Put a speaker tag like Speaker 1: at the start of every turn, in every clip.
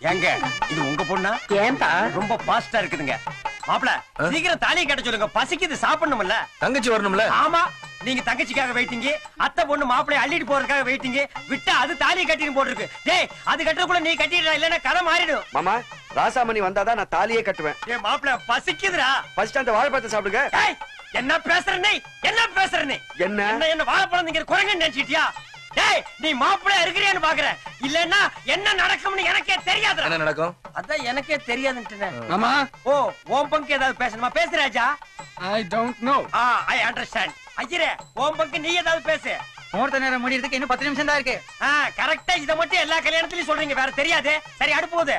Speaker 1: எங்க இது உங்க பொண்ணா?
Speaker 2: ஏன்பா
Speaker 1: ரொம்ப பாஸ்டா இருக்குதுங்க. மாப்பிள சீக்கிரம் தாலியை கட்ட சொல்லுங்க, பசிக்குது, சாப்பிடணும்ல.
Speaker 3: தங்கச்சி வரணும்ல.
Speaker 1: ஆமா, நீங்க தங்கச்சிக்காக வெயிட்டிங்க, அத்தை பொண்ணு மாப்பிளைய அள்ளிட்டு போறதுக்காக வெயிட்டிங்க. விட்டா அது தாலியை கட்டின்னு போட்டுருக்கு. டேய், அது கட்டுறதுக்குள்ள நீ கட்டிடுறா, இல்லன்னா கதை மாறிடும்.
Speaker 4: மாமா, ராசாமணி வந்தாதான் நான் தாலியே கட்டுவேன்.
Speaker 1: ஏ மாப்பிள, பசிக்குதுடா.
Speaker 4: ஃபர்ஸ்ட் அந்த வாழைப்பழத்தை சாப்பிடுங்க.
Speaker 1: டேய், என்ன பேசுற நீ? என்ன பேசுற நீ? என்ன வாழைப்பழம் நீங்க குரங்குன்னு நினைச்சிட்டியா? டேய், நீ மாப்பிளைய இருக்கிறியான்னு பாக்குற, இல்லன்னா என்ன நடக்கும்னு எனக்கே தெரியாது.
Speaker 3: என்ன நடக்கும்?
Speaker 1: அதான் எனக்கே தெரியாதுன்னு.
Speaker 5: மாமா,
Speaker 1: ஓ, ஓம் பங்கு ஏதாவது பேசணுமா? பேசு ராஜா.
Speaker 5: I don't know.
Speaker 1: I understand. ஐயரே, ஓம் பங்கு நீ ஏதாவது பேசு.
Speaker 2: முகூர்த்த நேரம் முடியறதுக்கு இன்னும் 10 நிமிஷம் தான் இருக்கு.
Speaker 1: கரெக்டா இத மட்டும் எல்லா கல்யாணத்திலயும் சொல்றீங்க, வேற தெரியாது. சரி, அடுப்பு போகுது.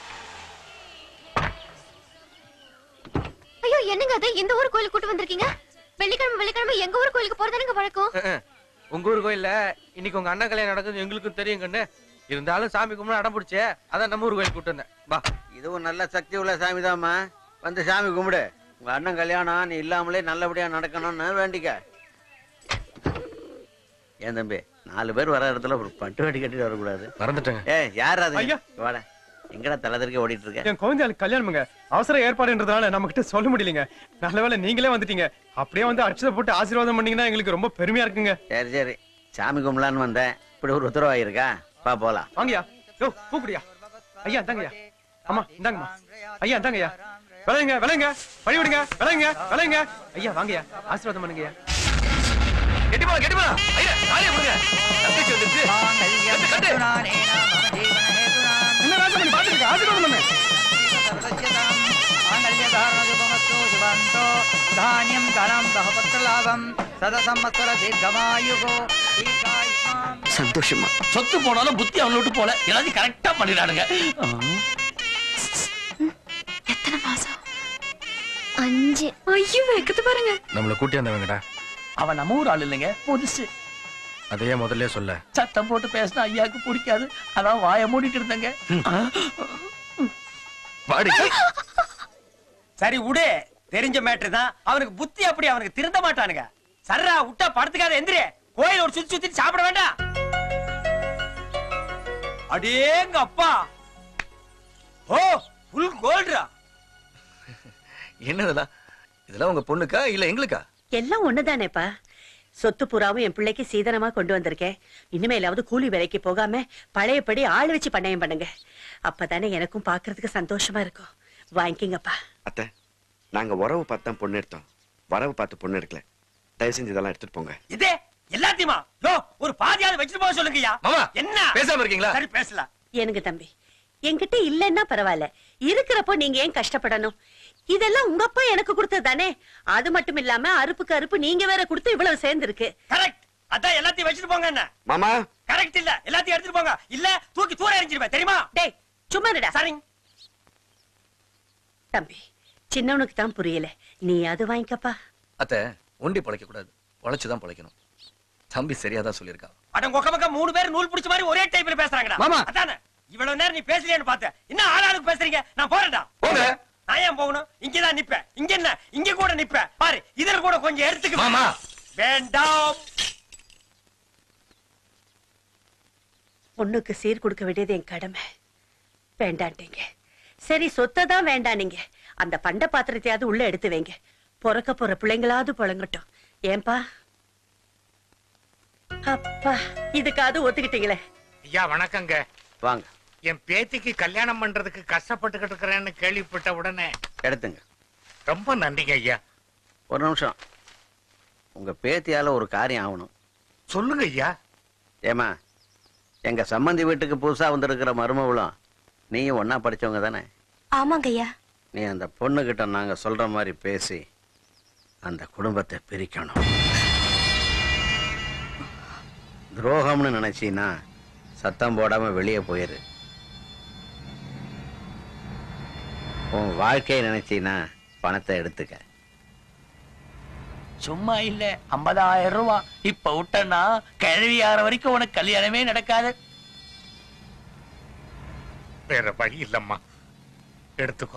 Speaker 6: ஐயோ, என்னங்க அது? இந்த ஊர் கோயிலுக்கு கூட்டி வந்திருக்கீங்க? வெள்ளிக்கிழமை எங்க ஊர் கோயிலுக்கு போறதானங்க வழக்கம்.
Speaker 7: உங்க ஊர் கோயில்ல இன்னைக்கு உங்க அண்ணன் கல்யாணம் நடக்குது எங்களுக்கும் தெரியும் கண்ணு. இருந்தாலும் சாமி கும்பிட அடம் பிடிச்சே, அதான் நம்ம ஊர் கோயில் கூட்டு வந்தேன். வா.
Speaker 8: இதுவும் நல்ல சக்தி உள்ள சாமி தான்மா. வந்து சாமி கும்பிடு. உங்க அண்ணன் கல்யாணம் நீ இல்லாமலே நல்லபடியா நடக்கணும்னு வேண்டிக்க. ஏன் தம்பி, 4 பேர் வர இடத்துல ஒரு பட்டு வேட்டி கட்டிட்டு வரக்கூடாது?
Speaker 3: மறந்துட்டேங்க.
Speaker 8: யார் அது? வாடா, எங்கடா தலைதறிக்க ஓடிட்டு இருக்க?
Speaker 5: என் குழந்தைகளுக்கு கல்யாணம்ங்க, அவசர ஏற்பாடுன்றதுனால நம்ம கிட்ட சொல்ல முடியலங்க. நல்ல வேளை நீங்களே வந்துட்டீங்க. அப்படியே வந்து அட்சதை போட்டு ஆசீர்வாதம் பண்ணீங்கன்னா எங்களுக்கு ரொம்ப பெருமையா இருக்குங்க.
Speaker 8: சரி சரி, சாமி கும்பலான்னு வந்தேன். இப்படி ஒரு உத்தரவாயிருக்கா? பா போலாம்.
Speaker 5: வாங்கயா. யோ, பூக்குடியா. ஐயா இந்தாங்கய்யா. ஆமா இந்தாங்கம்மா. ஐயா இந்தாங்கய்யா. விளையுங்க விளையுங்க, வழி விடுங்க, விளையுங்க. ஐயா வாங்கய்யா, ஆசீர்வாதம் பண்ணுங்கய்யா.
Speaker 3: கெட்டிமா கெட்டிமா, ஐயா தாலியை கொடுங்க. தங்கச்சி வந்துருச்சு.
Speaker 5: என்ன ராஜமணி பாத்துருக்க? ஆசீர்வாதம் பண்ணு.
Speaker 2: தானியம் தனம் பகபத்ரலாபம் சதசம்மஸ்வர தீர்க்கமாயுகோ.
Speaker 4: சந்தோஷமா.
Speaker 9: சொத்து போனாலும் புத்தி அவனை விட்டு போல, எல்லாத்தையும் கரெக்டா பண்ணிடானுங்க.
Speaker 6: எத்தனை மாசம்? 5. ஐயோ, வெக்கத்து பாருங்க.
Speaker 3: நம்மள கூட்டி வந்தவங்கடா.
Speaker 9: அவன் நம்ம ஊர் ஆள் இல்லைங்க, புதுசு.
Speaker 3: அதையே முதல்ல சொல்ல.
Speaker 9: சத்தம் போட்டு பேசினா ஐயாவுக்கு பிடிக்காது, அதான் வாயை மூடிட்டு இருந்தங்க.
Speaker 1: சரி விடு, தெரிஞ்ச மேட்ரு தான். அவனுக்கு புத்தி அப்படி, அவனுக்கு திருந்த மாட்டானுங்க. சர்ரா, விட்டா படுத்துக்காத, எந்திரி. கோயில் ஒரு சுத்தி சுத்தி சாப்பிட வேண்டாம். அடேங்க அப்பா, ஓ ஃபுல் கோல்ட்ரா.
Speaker 3: என்னதெல்லாம்? இதெல்லாம் உங்க பொண்ணுக்கா இல்ல எங்களுக்கா?
Speaker 2: எல்லாம் ஒண்ணுதானேப்பா. சொத்து புறாவும் என் பிள்ளைக்கு சீதனமா கொண்டு வந்திருக்கேன். இனிமேலாவது கூலி வேலைக்கு போகாம பழையபடி ஆள் வச்சு பண்ணையம் பண்ணுங்க. அப்பதானே எனக்கும் பாக்குறதுக்கு சந்தோஷமா இருக்கும். வாங்கிங்கப்பா.
Speaker 4: அத்தை, நாங்க உறவு பார்த்து தான் பொண்ணு எடுத்தோம், வரவு பார்த்து பொண்ணு எடுக்கல. தயவு செஞ்சு இதெல்லாம் எடுத்துட்டு போங்க.
Speaker 1: இதே எல்லாத்தையுமா? யோ, ஒரு பாதியாவது வச்சுட்டு போக சொல்லுங்கய்யா. என்ன
Speaker 3: பேசாம இருக்கீங்களா?
Speaker 1: சரி பேசலாம்.
Speaker 2: எனக்கு தம்பி, என்கிட்ட இல்லன்னா பரவாயில்ல, இருக்கிறப்போ நீங்க ஏன் கஷ்டப்படணும்? இதெல்லாம் உங்க அப்பா எனக்கு கொடுத்தது தானே. அது மட்டும் இல்லாம அறுப்புக்கு அறுப்பு நீங்க வேற கொடுத்து இவ்வளவு சேர்ந்திருக்கு.
Speaker 1: கரெக்ட். அதான் எல்லாத்தையும் வச்சுட்டு போங்க. என்ன
Speaker 4: மாமா?
Speaker 1: கரெக்ட் இல்ல, எல்லாத்தையும் எடுத்துட்டு போங்க, இல்ல தூக்கி தூர எறிஞ்சிருவேன், தெரியுமா?
Speaker 2: டேய் சும்மா இருடா.
Speaker 1: சரிங்க
Speaker 2: தம்பி, சின்னவனுக்கு தான் புரியல, நீ அது வாங்கிக்கப்பா.
Speaker 3: அத்தை, ஒண்டி பொழைக்க கூடாது, பொழைச்சுதான் பொழைக்கணும். தம்பி சரியாதான் சொல்லியிருக்கான்.
Speaker 1: அட உங்க பக்கம் 3 பேர் நூல் பிடிச்ச மாதிரி ஒரே டைப்ல பேசுறாங்கடா.
Speaker 5: மாமா,
Speaker 1: அதானே இவ்வளவு நேரம் நீ பேசலையேன்னு பார்த்தேன். என்ன ஆளாளுக்கு பேசுறீங்க? நான் போறேன்டா.
Speaker 3: போங்க.
Speaker 1: நான் ஏன் போகணும்? இங்கதான் நிப்பேன். இங்க என்ன, இங்க கூட நிப்பேன். பாரு, இதுல கூட கொஞ்சம் எடுத்துக்க.
Speaker 3: மாமா
Speaker 1: வேண்டாம்.
Speaker 2: பொண்ணுக்கு சீர் கொடுக்க வேண்டியது என் கடமை. வேண்டாண்டீங்க. சரி, சொத்தை தான் வேண்டாம். நீங்க அந்த பண்ட பாத்திரத்தையாவது உள்ள எடுத்து வைங்க. பொறக்க போற பிள்ளைங்களாவது பொழங்கட்டும். ஏன்பா? அப்பா, இதுக்காவது ஒத்துக்கிட்டீங்களே.
Speaker 10: ஐயா வணக்கங்க.
Speaker 8: வாங்க.
Speaker 10: என் பேத்திக்கு கல்யாணம் பண்றதுக்கு கஷ்டப்பட்டுக்கிட்டு இருக்கிறேன்னு கேள்விப்பட்ட உடனே
Speaker 8: எடுத்துங்க.
Speaker 10: ரொம்ப நன்றிங்க ஐயா.
Speaker 8: ஒரு நிமிஷம், உங்க பேத்தியால ஒரு காரியம் ஆகணும்.
Speaker 10: சொல்லுங்க ஐயா.
Speaker 8: ஏமா, எங்க சம்பந்தி வீட்டுக்கு புதுசா வந்திருக்கிற மருமகளும் நீயும் ஒன்னா படிச்சவங்க தானே?
Speaker 6: ஆமாங்க ஐயா.
Speaker 8: நீ அந்த பொண்ணு கிட்ட நாங்க சொல்ற மாதிரி பேசி அந்த குடும்பத்தை பிரிக்கணும். துரோகம்னு நினைச்சீன்னா சத்தம் போடாம வெளியே போயிரு. உன் வாழ்க்கையை நினைச்சீன்னா பணத்தை எடுத்துக்க.
Speaker 9: சும்மா இல்ல, 50,000 ரூபாய் இப்ப விட்டனா கிழவி ஆற வரைக்கும் உனக்கு கல்யாணமே நடக்காது.
Speaker 10: வேற வழி இல்லம்மா, எடுத்துக்கோ.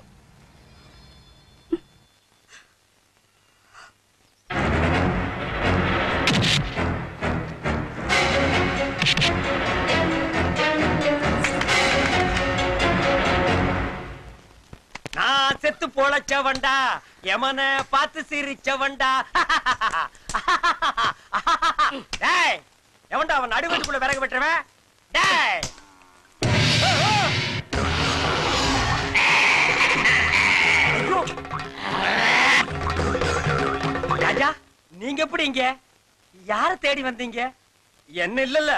Speaker 1: பொழைச்சவன்டா யமன பார்த்து சிரிச்சவன்டா. டேய் எவன்டா அவன் நடுவீட்டுக்குள்ள விறகு வெட்டுறவன்? டேய் ராஜா, நீங்க எப்படி இங்க? யார தேடி வந்தீங்க? என்ன இல்லல்ல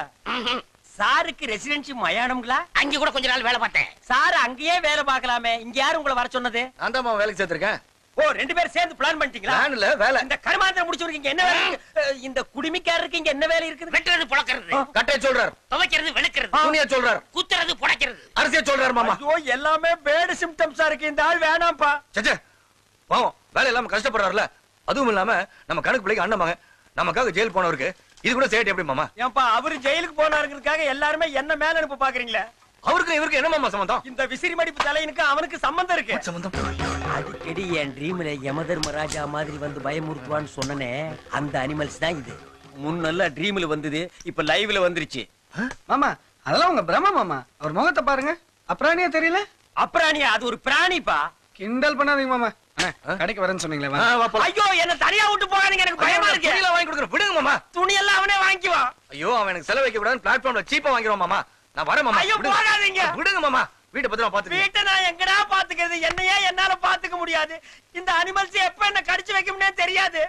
Speaker 1: சாருக்கு ரெசிடென்சி மயானம்ங்களா?
Speaker 9: அங்க கூட கொஞ்ச நாள் வேலை பார்த்தேன்.
Speaker 1: சார் அங்கேயே வேலை பார்க்கலாமே, இங்க யாரு உங்களை வர சொன்னது?
Speaker 3: நான் தான் வேலைக்கு சேர்த்திருக்கேன்.
Speaker 1: ஓ, 2 பேரும் சேர்ந்து பிளான் பண்ணிட்டீங்களா?
Speaker 3: பிளான் இல்ல, வேலை.
Speaker 1: இந்த கருமாந்திரம் முடிச்சவருக்கு என்ன வேலை இருக்கு? இந்த குடிமிக்காரருக்கு இங்க என்ன வேலை இருக்குது?
Speaker 9: வெட்டுறது புழக்கிறது,
Speaker 3: கட்டைய சொல்றார்,
Speaker 9: துவைக்கிறது வெளுக்கிறது,
Speaker 3: துணியா சொல்றார்,
Speaker 9: குத்துறது புடைக்கிறது,
Speaker 3: அரசியா சொல்றாரு மாமா.
Speaker 1: ஐயோ, எல்லாமே பேட் சிம்டம்ஸா இருக்கு. இந்த ஆள் வேணாம்ப்பா.
Speaker 3: சச்சே பாவம், வேலை இல்லாம கஷ்டப்படுறாருல. அதுவும் இல்லாம நம்ம கணக்கு பிள்ளைக்கு அண்ணமாங்க, நமக்காக ஜெயில் போனவருக்கு இது கூட சேட்டி எப்படி மாமா?
Speaker 1: ஏன்பா அவரு ஜெயிலுக்கு போனாருங்கிறதுக்காக எல்லாருமே என்ன மேல அனுப்ப பாக்குறீங்களே?
Speaker 3: அவருக்கு இவருக்கு என்ன மாமா சம்பந்தம்?
Speaker 1: இந்த விசிறி மடிப்பு தலையனுக்கு அவனுக்கு சம்பந்தம் இருக்கு.
Speaker 3: சம்பந்தம்
Speaker 1: அடிக்கடி என் ட்ரீம்ல யமதர்மராஜா மாதிரி வந்து பயமுறுத்துவான்னு சொன்னனே, அந்த அனிமல்ஸ் தான் இது. முன்னெல்லாம் ட்ரீம்ல வந்தது, இப்ப லைவ்ல வந்துருச்சு.
Speaker 5: மாமா அதெல்லாம் உங்க பிரம்ம மாமா. அவர் முகத்தை பாருங்க, அப்ராணியா தெரியல?
Speaker 1: அப்புறாணியா? அது ஒரு பிராணிப்பா.
Speaker 5: கிண்டல் பண்ணாதீங்க மாமா. கடைக்கு வரேன்னு சொன்னீங்களே வா.
Speaker 1: ஐயோ, என்ன தனியா விட்டு போகாதீங்க, எனக்கு பயமா இருக்கு.
Speaker 3: துணியெல்லாம் வாங்கி கொடுக்குறேன், விடுங்க மாமா.
Speaker 1: துணி எல்லாம் அவனே வாங்கிக்குவான்.
Speaker 3: ஐயோ, அவன் எனக்கு செலவு வைக்க கூடாது, பிளாட்ஃபார்ம்ல சீப்பா வாங்கிடுவான் மாமா. நான் வரேன் மாமா.
Speaker 1: ஐயோ, போகாதீங்க.
Speaker 3: விடுங்க மாமா, வீட்டை பத்திரமா பாத்துக்கங்க.
Speaker 1: வீட்டை நான் எங்கடா பாத்துக்கிறது? என்னையே என்னால பாத்துக்க முடியாது. இந்த அனிமல்ஸ் எப்ப என்ன கடிச்சு வைக்கும்னே தெரியாது.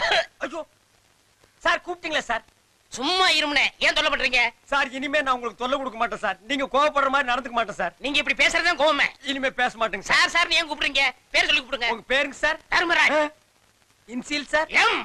Speaker 1: ஐயோ சார், கூப்பிட்டீங்களா சார்?
Speaker 9: சும்மா இருமுனே ஏன் தொல்லை பண்றீங்க
Speaker 1: சார்? இனிமே நான் உங்களுக்கு தொல்லை கொடுக்க மாட்டேன் சார். நீங்க கோவப்படுற மாதிரி நடந்துக்க மாட்டேன் சார்.
Speaker 9: நீங்க இப்படி பேசுறதுதான் கோவமே.
Speaker 1: இனிமே பேச மாட்டேங்க சார்.
Speaker 9: சார் சார் ஏன் கூப்பிடுறீங்க? பேர் சொல்லி கூப்பிடுங்க.
Speaker 1: உங்க பேருங்க sir?
Speaker 9: Dharmaraj.
Speaker 1: Initial sir?
Speaker 9: M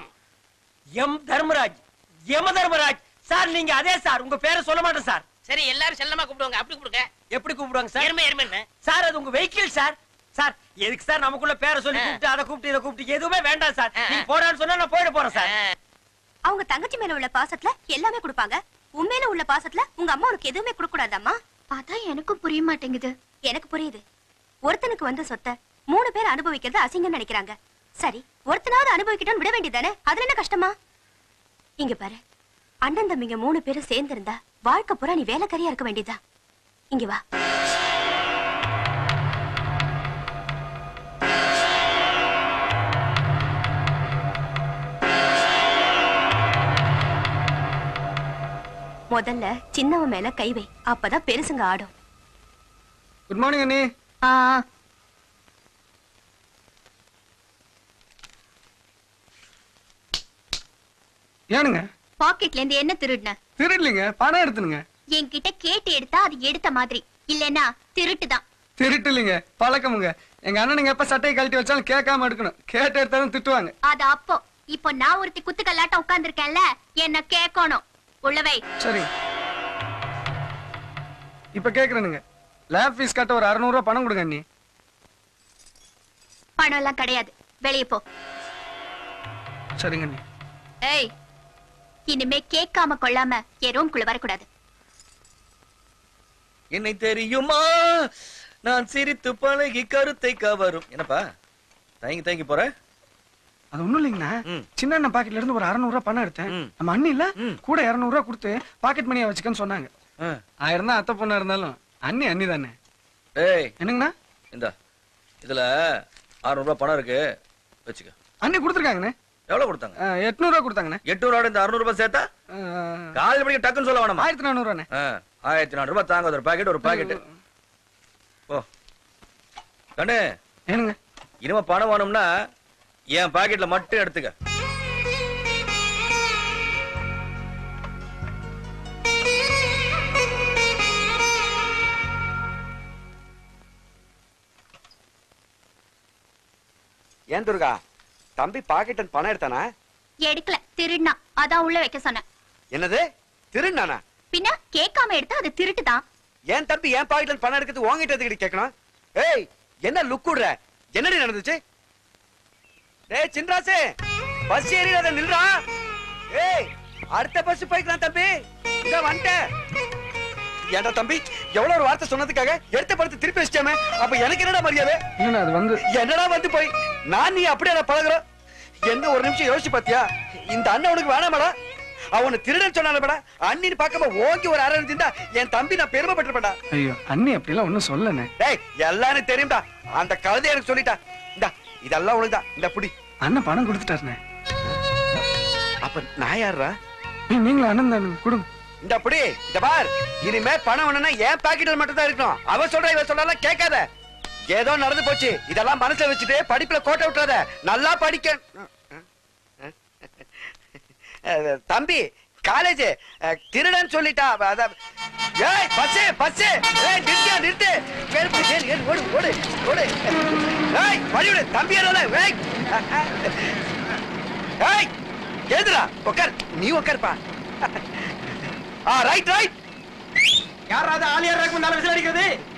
Speaker 1: M Dharmaraj. Yama Dharmaraj sir. நீங்க அதே சார், உங்க பேரை சொல்ல மாட்டேன் சார்.
Speaker 9: சரி, எல்லாரும் செல்லமா கூப்பிடுவாங்க, அப்படி கூப்பிடுங்க.
Speaker 1: எப்படி கூப்பிடுவாங்க சார்?
Speaker 9: எருமை எருமை
Speaker 1: சார், அது உங்க வெஹிக்கிள் சார். சார் எதுக்கு சார் நமக்குள்ள பேரை சொல்லி கூப்பிட்டு அதை கூப்பிட்டு இதை கூப்பிட்டு எதுவுமே வேண்டாம் சார். நீங்க போடான்னு சொன்னா நான் போயிட போறேன் சார்.
Speaker 6: அவங்க தங்கச்சி மேல உள்ள பாசத்துல எல்லாமே கொடுப்பாங்க, உண்மையில உள்ள பாசத்துல உங்க அம்மா உனக்கு எதுவுமே கொடுக்க கூடாதாம்மா? அதான் எனக்கும் புரிய மாட்டேங்குது. எனக்கு புரியுது. ஒருத்தனுக்கு வந்த சொத்தை 3 பேர் அனுபவிக்கிறது அசிங்கம்னு நினைக்கிறாங்க. சரி, ஒருத்தனாவது அனுபவிக்கிட்டோன்னு விட வேண்டியதானே? அதுல என்ன கஷ்டமா? இங்க பாரு, அண்ணன் தம்பிங்க 3 பேரும் சேர்ந்து இருந்தா வாழ்க்கை பூரா நீ வேலைக்காரியா இருக்க வேண்டியதா. இங்க வா. முதல்ல சின்னவன் மேல கை வை, அப்பதான் பெருசுங்க ஆடும்.
Speaker 5: குட் மார்னிங் அண்ணி. ஏனுங்க
Speaker 6: பாக்கெட்ல இருந்து என்ன திருடுன?
Speaker 5: திருடலிங்க, பணம் எடுத்துனுங்க.
Speaker 6: என்கிட்ட கேட்டு எடுத்தா அது எடுத்த மாதிரி, இல்லன்னா திருட்டுதான்.
Speaker 5: திருட்டுலிங்க, பழக்கமுங்க. எங்க அண்ணனுங்க எப்ப சட்டையை கழட்டி வச்சாலும் கேட்காம எடுக்கணும், கேட்டு எடுத்தாலும் திட்டுவாங்க.
Speaker 6: அது அப்போ. இப்போ நான் ஒருத்தி குத்துக்கல்லாட்டம் உட்கார்ந்துருக்கேன்ல, என்ன கேட்கணும். உள்ளவை.
Speaker 5: சரி, இப்ப கேக்குறேனுங்க. லேப் ஃபீஸ் கட்ட ஒரு 600 ரூபாய் பணம் கொடுங்க அண்ணி.
Speaker 6: பணம் எல்லாம் கிடையாது, வெளியே போ.
Speaker 5: சரிங்க அண்ணி.
Speaker 6: ஏய், இனிமே கேட்காம கொள்ளாம என் ரூம்குள்ள வரக்கூடாது.
Speaker 3: என்னை தெரியுமா நான் சிரித்து பழகி கருத்தை கவரும். என்னப்பா தயங்கி தயங்கி போற?
Speaker 5: அது ஒண்ணும் இல்லைங்கண்ணா, சின்ன அண்ணன் பாக்கெட்ல இருந்து ஒரு 600 ரூபாய் பணம் எடுத்தேன். நம்ம அண்ணி இல்ல கூட 200 ரூபாய் கொடுத்து பாக்கெட் மணியா வச்சுக்கன்னு சொன்னாங்க. 1000 தான் அத்தை பொண்ணா இருந்தாலும் அண்ணி அண்ணி தானே.
Speaker 3: ஏய்
Speaker 5: என்னங்கண்ணா?
Speaker 3: இந்த இதுல 600 ரூபாய் பணம் இருக்கு, வச்சுக்க.
Speaker 5: அண்ணி கொடுத்துருக்காங்கண்ணே.
Speaker 3: எவ்வளவு கொடுத்தாங்க?
Speaker 5: 800 ரூபாய் கொடுத்தாங்கண்ணே.
Speaker 3: 800 இந்த 600 ரூபாய் சேர்த்தா காலேஜ் படிக்க டக்குன்னு சொல்ல வேணாமா?
Speaker 5: 1400 ரூபாய்.
Speaker 3: 1400 ரூபாய் தாங்க. ஒரு பாக்கெட் ஒரு பாக்கெட் போ கண்ணு.
Speaker 5: ஏனுங்க?
Speaker 3: இனிமே பணம் வேணும்னா என் பாக்கெட்ல மட்டும் எடுத்துக்க.
Speaker 4: ஏன் துர்கா, தம்பி பாக்கெட் பணம் எடுத்தானா?
Speaker 6: எடுக்கல, திருடுனா. அதான் உள்ள வைக்க சொன்னேன்.
Speaker 4: என்னது திருநானா?
Speaker 6: பின்ன கேட்காம எடுத்தா அது திருட்டுதான்.
Speaker 4: ஏன் தம்பி என் பாக்கெட்ல பணம் எடுக்கிறது உங்ககிட்ட எதுக்கு கேட்கணும்? ஏய், என்ன லுக் விடுற? என்னடி நடந்துச்சு? டேய் சின்ராசே, பஸ் ஏறிடாத, நில்றா. ஏய், அடுத்த பஸ் போய்க்கலாம் தம்பி, இத வந்துட்டேன். ஏன்டா தம்பி, எவ்வளவு ஒரு வார்த்தை சொன்னதுக்காக எடுத்த பணத்தை திருப்பி வச்சிட்டாமே, அப்ப எனக்கு என்னடா மரியாதை?
Speaker 5: இல்ல அது வந்து
Speaker 4: என்னடா வந்து போய் நான் நீ அப்படியே பழகுறோம். என்ன ஒரு நிமிஷம் யோசிச்சு பாத்தியா? இந்த அண்ணன் உனக்கு வேணாமடா? அவனை திருடன் சொன்னாலடா, அண்ணின்னு பார்க்காம ஓங்கி ஒரு அரை திண்டா என் தம்பி நான் பெருமைப்பட்டிருப்பேன்டா.
Speaker 5: ஐயோ அண்ணி அப்படிலாம் ஒண்ணும் சொல்லனே.
Speaker 4: டேய், எல்லாரும் தெரியும்டா, அந்த கழுதை எனக்கு சொல்லிட்டா. இந்தா இதெல்லாம் உனக்குதான். இந்த புடி.
Speaker 5: அண்ணன் பணம் கொடுத்துட்டாருண்ணே.
Speaker 4: அப்ப நான் யாரா?
Speaker 5: நீங்களும் அண்ணன் தானே, கொடுங்க.
Speaker 4: இந்த புடி. இந்த பார், இனிமே பணம் வேணும்னா ஏன் பாக்கெட்ல மட்டும் தான் இருக்கணும். அவ சொல்ற இவ சொல்றாலாம் கேட்காத. ஏதோ நடந்து போச்சு, இதெல்லாம் மனசுல வச்சுட்டு படிப்புல கோட்டை விட்டுறாத. நல்லா படிக்க. தம்பி காலேஜ் திருடன் சொல்லிட்டா. ஏய் பஸ் பஸ், ஏய் நிறுத்து நிறுத்து, ஓடு ஓடு ஓடு. ஏய் வழிவிடு தம்பி. ஏய் ஏய் கேதுரா, உட்கார். நீ உட்கார்ப்பா. Right right.
Speaker 1: யாராவது ஆலியார் முன்னால விசில் அடிக்கிறது?